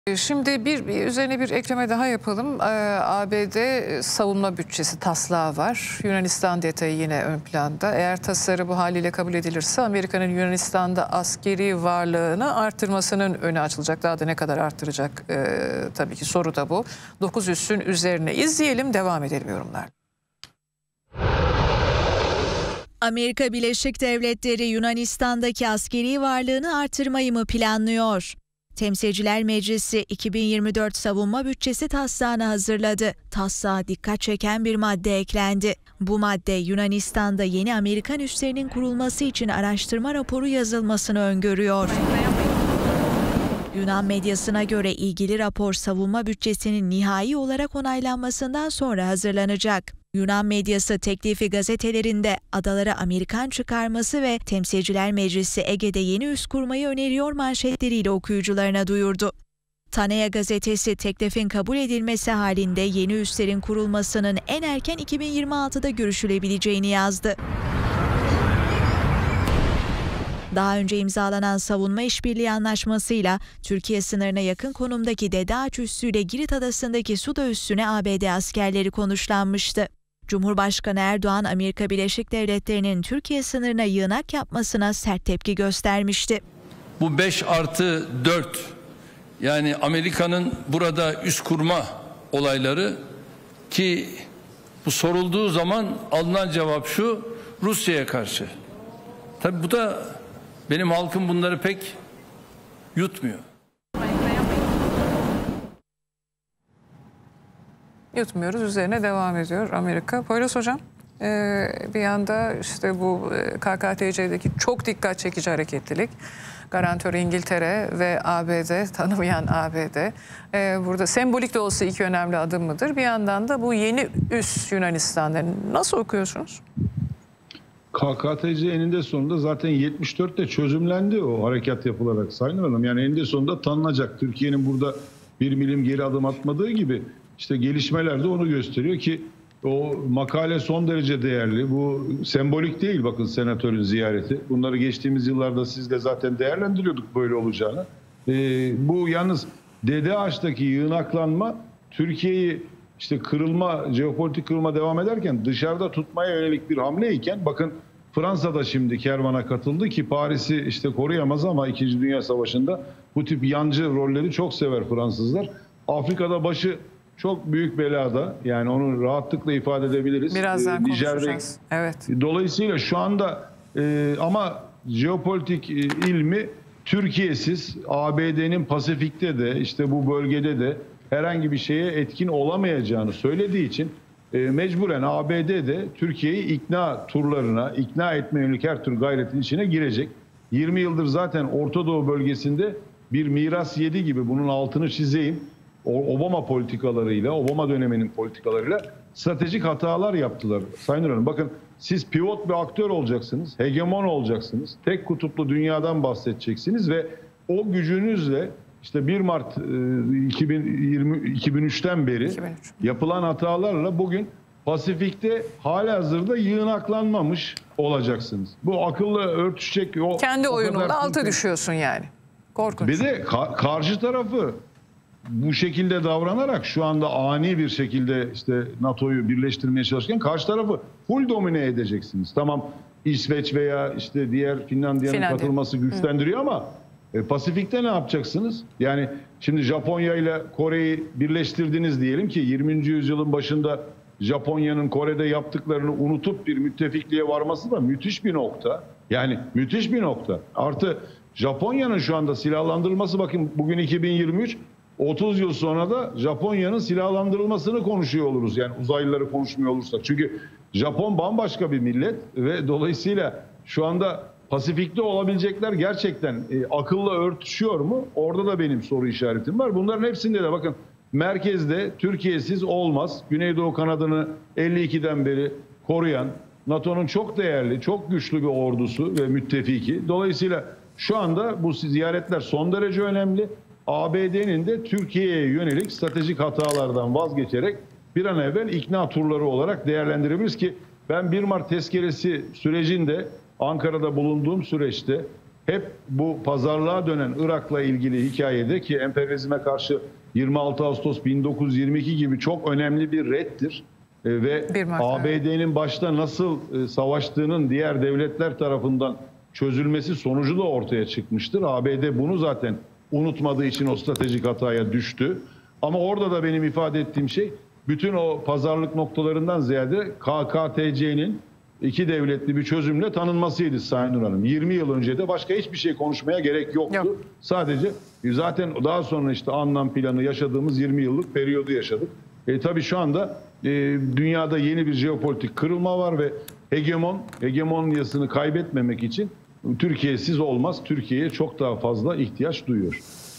Şimdi üzerine bir ekleme daha yapalım. ABD savunma bütçesi taslağı var. Yunanistan detayı yine ön planda. Eğer tasarı bu haliyle kabul edilirse Amerika'nın Yunanistan'da askeri varlığını artırmasının önü açılacak. Daha da ne kadar arttıracak tabii ki soru da bu. 9 üssün üzerine izleyelim, devam edelim yorumlar. Amerika Birleşik Devletleri Yunanistan'daki askeri varlığını artırmayı mı planlıyor? Temsilciler Meclisi 2024 savunma bütçesi taslağını hazırladı. Taslağa dikkat çeken bir madde eklendi. Bu madde Yunanistan'da yeni Amerikan üslerinin kurulması için araştırma raporu yazılmasını öngörüyor. Yunan medyasına göre ilgili rapor savunma bütçesinin nihai olarak onaylanmasından sonra hazırlanacak. Yunan medyası teklifi gazetelerinde adalara Amerikan çıkarması ve Temsilciler Meclisi Ege'de yeni üs kurmayı öneriyor manşetleriyle okuyucularına duyurdu. Tanea gazetesi teklifin kabul edilmesi halinde yeni üslerin kurulmasının en erken 2026'da görüşülebileceğini yazdı. Daha önce imzalanan savunma işbirliği anlaşmasıyla Türkiye sınırına yakın konumdaki Dede Ağaç üssüyle Girit Adası'ndaki Suda üssüne ABD askerleri konuşlanmıştı. Cumhurbaşkanı Erdoğan, Amerika Birleşik Devletleri'nin Türkiye sınırına yığınak yapmasına sert tepki göstermişti. Bu 5+4 yani Amerika'nın burada üs kurma olayları, ki bu sorulduğu zaman alınan cevap şu: Rusya'ya karşı. Tabii bu da benim halkım bunları pek yutmuyor. Yutmuyoruz, üzerine devam ediyor Amerika. Poyraz Hocam, bir yanda işte bu KKTC'deki çok dikkat çekici hareketlilik, garantör İngiltere ve ABD, tanımayan ABD. Burada sembolik de olsa iki önemli adım mıdır? Bir yandan da bu yeni üs Yunanistan'da nasıl okuyorsunuz? KKTC eninde sonunda zaten 74'te çözümlendi o harekat yapılarak Sayın Hanım. Yani eninde sonunda tanınacak. Türkiye'nin burada bir milim geri adım atmadığı gibi işte gelişmeler de onu gösteriyor ki o makale son derece değerli. Bu sembolik değil, bakın senatörün ziyareti. Bunları geçtiğimiz yıllarda siz de zaten değerlendiriyorduk böyle olacağını. Bu yalnız Dede Ağaç'taki yığınaklanma Türkiye'yi işte kırılma, jeopolitik kırılma devam ederken dışarıda tutmaya yönelik bir hamleyken, bakın Fransa da şimdi kervana katıldı ki Paris'i işte koruyamaz ama 2. Dünya Savaşı'nda bu tip yancı rolleri çok sever Fransızlar. Afrika'da başı çok büyük belada, yani onu rahatlıkla ifade edebiliriz. Birazdan konuşacağız. Evet. Dolayısıyla şu anda ama jeopolitik ilmi Türkiye'siz ABD'nin Pasifik'te de işte bu bölgede de herhangi bir şeye etkin olamayacağını söylediği için mecburen ABD de Türkiye'yi ikna turlarına, ikna etme yönelik her tür gayretin içine girecek. 20 yıldır zaten Orta Doğu bölgesinde bir miras yedi gibi, bunun altını çizeyim. Obama politikalarıyla, Obama döneminin politikalarıyla stratejik hatalar yaptılar. Sayın Hanım, bakın siz pivot bir aktör olacaksınız, hegemon olacaksınız, tek kutuplu dünyadan bahsedeceksiniz ve o gücünüzle işte 1 Mart 2003'ten beri yapılan hatalarla bugün Pasifik'te halihazırda yığınaklanmamış olacaksınız. Bu akıllı örtüşecek. Kendi oyununda alta düşüyorsun yani. Korkunç. Bir de karşı tarafı bu şekilde davranarak şu anda ani bir şekilde işte NATO'yu birleştirmeye çalışırken karşı tarafı full domine edeceksiniz. Tamam, İsveç veya işte diğer Finlandiya'nın katılması güçlendiriyor ama Pasifik'te ne yapacaksınız? Yani şimdi Japonya ile Kore'yi birleştirdiniz diyelim ki 20. yüzyılın başında Japonya'nın Kore'de yaptıklarını unutup bir müttefikliğe varması da müthiş bir nokta. Yani müthiş bir nokta. Artı Japonya'nın şu anda silahlandırılması, bakın bugün 2023, 30 yıl sonra da Japonya'nın silahlandırılmasını konuşuyor oluruz. Yani uzaylıları konuşmuyor olursak. Çünkü Japon bambaşka bir millet ve dolayısıyla şu anda Pasifik'te olabilecekler gerçekten akılla örtüşüyor mu? Orada da benim soru işaretim var. Bunların hepsinde de bakın merkezde Türkiye'siz olmaz. Güneydoğu kanadını 52'den beri koruyan, NATO'nun çok değerli, çok güçlü bir ordusu ve müttefiki. Dolayısıyla şu anda bu ziyaretler son derece önemli. ABD'nin de Türkiye'ye yönelik stratejik hatalardan vazgeçerek bir an evvel ikna turları olarak değerlendirebiliriz ki ben 1 Mart tezkeresi sürecinde Ankara'da bulunduğum süreçte hep bu pazarlığa dönen Irak'la ilgili hikayede, ki emperyalizme karşı 26 Ağustos 1922 gibi çok önemli bir reddir. Ve ABD'nin başta nasıl savaştığının diğer devletler tarafından çözülmesi sonucu da ortaya çıkmıştır. ABD bunu zaten unutmadığı için o stratejik hataya düştü. Ama orada da benim ifade ettiğim şey, bütün o pazarlık noktalarından ziyade KKTC'nin iki devletli bir çözümle tanınmasıydı Sayın Nur Hanım. 20 yıl önce de başka hiçbir şey konuşmaya gerek yoktu. Yok. Sadece zaten daha sonra işte anlam planı yaşadığımız 20 yıllık periyodu yaşadık. Tabii şu anda dünyada yeni bir jeopolitik kırılma var ve hegemonyasını kaybetmemek için Türkiye'siz olmaz. Türkiye'ye çok daha fazla ihtiyaç duyuyor.